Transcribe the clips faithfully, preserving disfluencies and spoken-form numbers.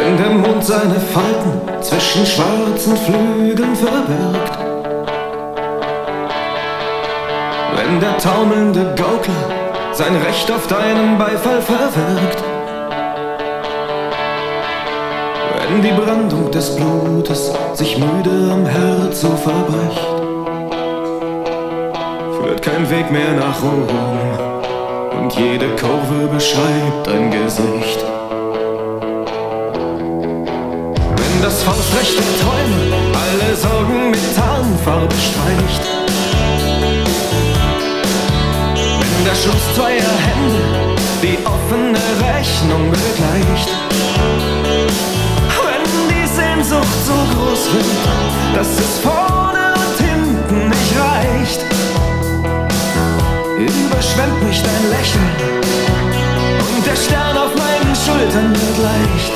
Wenn der Mond seine Falten zwischen schwarzen Flügeln verbirgt, wenn der taumelnde Gaukler sein Recht auf deinen Beifall verwirkt, wenn die Brandung des Blutes sich müde am Herz so verbricht, führt kein Weg mehr nach Rom und jede Kurve beschreibt ein Gesicht. Wenn das Faustrecht der Träume alle Sorgen mit Tarnfarbe streicht, wenn der Schluss zweier Hände die offene Rechnung begleicht, wenn die Sehnsucht so groß wird, dass es vorne und hinten nicht reicht, überschwemmt mich dein Lächeln und der Stern auf meinen Schultern wird leicht.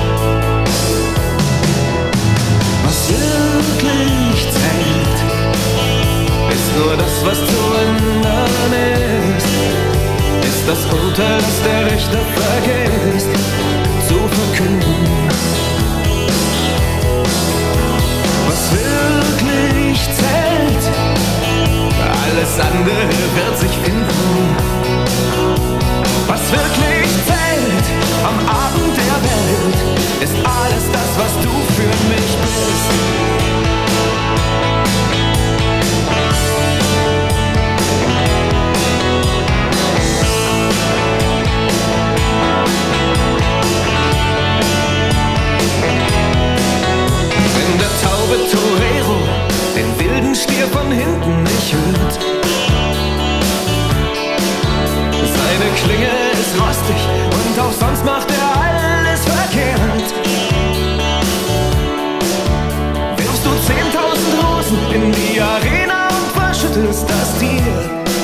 Was wirklich zählt, ist nur das, was zu ändern ist, ist das Urteil, das der Richter vergisst zu verkünden. Was wirklich zählt, alles andere wird sich finden. Was wirklich zählt am Abend der Welt, ist alles das, was du für mich bist. Wenn der taube Torero den wilden Stier von hinten nicht hört, seine Klinge ist rostig und auch sonst macht er alles verkehrt, wirfst du zehntausend Rosen in die Arena und verschüttelst das Tier,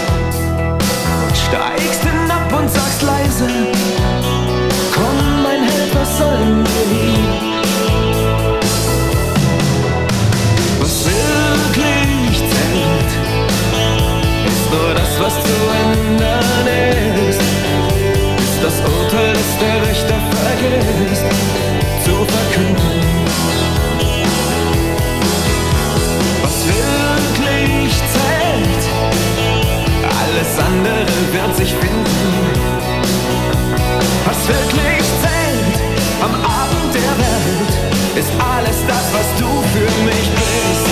steigst hinab und sagst leise, komm mein Held, was sollen wir hier? Was wirklich zählt, ist nur das, was zu ändern ist, ist das Urteil, das der Richter vergisst zu verkünden. Was wirklich zählt, alles andere wird sich finden. Was wirklich zählt am Abend der Welt, ist alles das, was du für mich bist.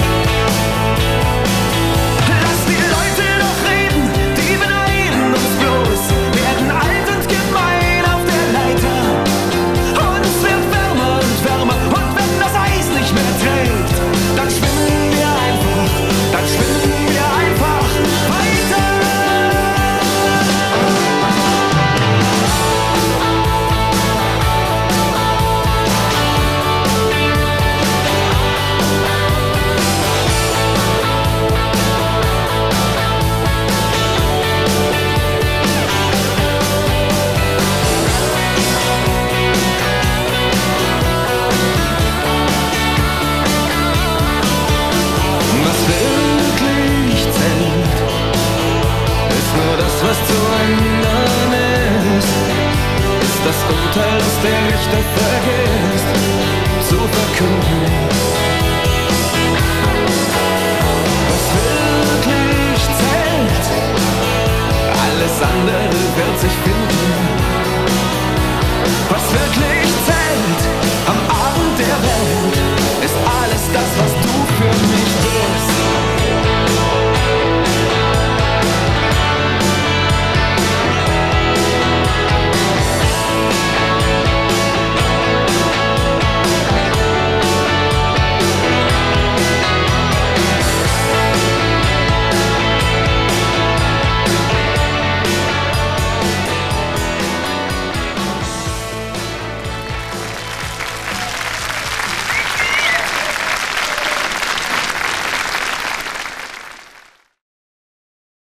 Lass die Leute doch reden, die beneiden uns bloß, werden alt und gemein auf der Leiter. Und es wird wärmer und wärmer, und wenn das Eis nicht mehr trägt, dann schwimmen wir einfach, dann schwimmen wir einfach weiter. Was zu ändern ist, ist das Urteil, das der Richter vergisst zu verkünden. Was wirklich zählt, alles andere wird sich finden.